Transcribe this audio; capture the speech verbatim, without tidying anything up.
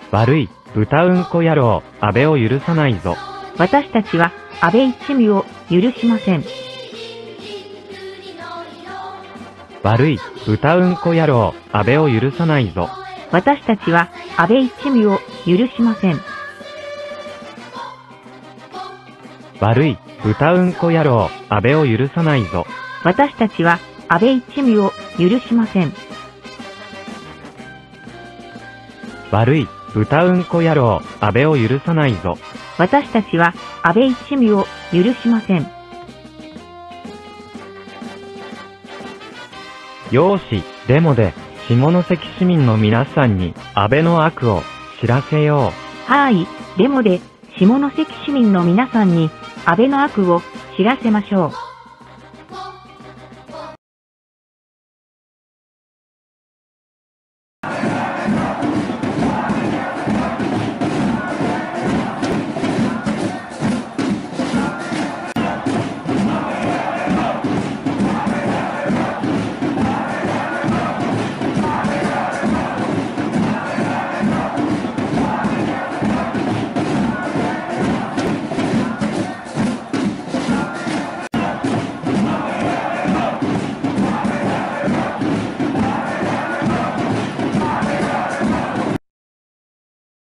悪い、歌うんこ野郎、安倍を許さないぞ。 私たちは安倍一味を許しません。 悪い、歌うんこ野郎、安倍を許さないぞ。 私たちは安倍一味を許しません。 悪い、歌うんこ野郎、安倍を許さないぞ。 私たちは安倍一味を許しません。 悪い、歌うんこ野郎、安倍を許さないぞ。 私たちは安倍一味を許しません。 よーし、デモで、下関市民の皆さんに、安倍の悪を知らせよう。はーい、デモで、下関市民の皆さんに、安倍の悪を知らせましょう。